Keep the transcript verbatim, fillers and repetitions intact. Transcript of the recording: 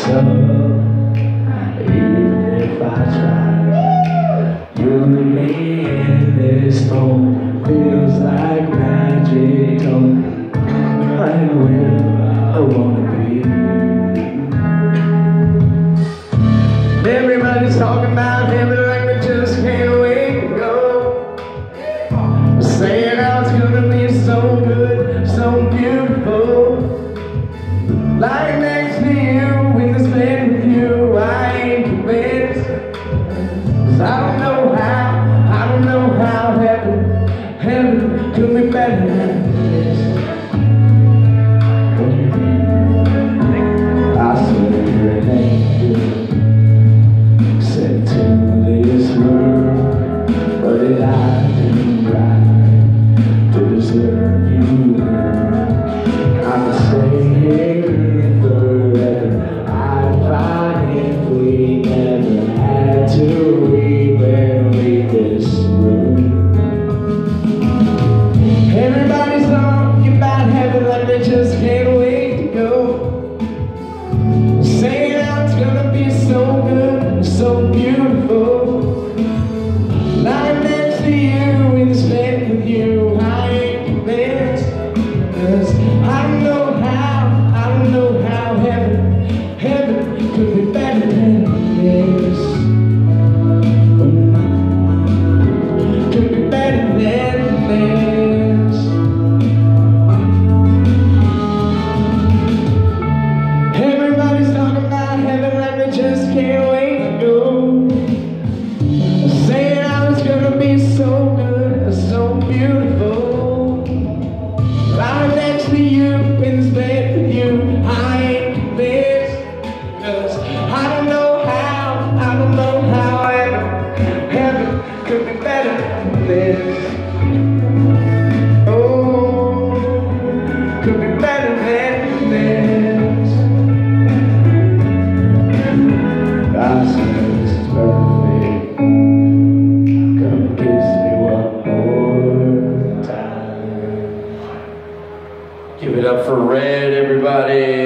So even if I try, you and me in this moment feels like magic. Don't right where I wanna be. Everybody's talking about heaven like they just can't wait to go. Saying how it's gonna be so good, so beautiful. Lying next to you in this bed with you, I ain't convinced. 'Cause I don't know how, I don't know how heaven, heaven could be better than this. I swear it ain't good, sent to this world, but it I do right to deserve you. I'm staying here forever. I'd find if we never had to even leave this room. Everybody's talking about heaven like they just can't wait to go. Saying how it's gonna be so good, so beautiful. Lying next to you in this bed with you, I ain't convinced. 'Cause I don't know how, I don't know how heaven, heaven could be better than this. Could be better than this. Everybody's talking about heaven like they just can't wait to go. Saying how it's gonna be so good, so beautiful. Lying next to you in this bed with you, I ain't convinced. 'Cause I don't know how, I don't know how heaven, heaven could be better than this. Oh, could be better than this. I swear this is perfect. Come kiss me one more time. Give it up for Red, everybody.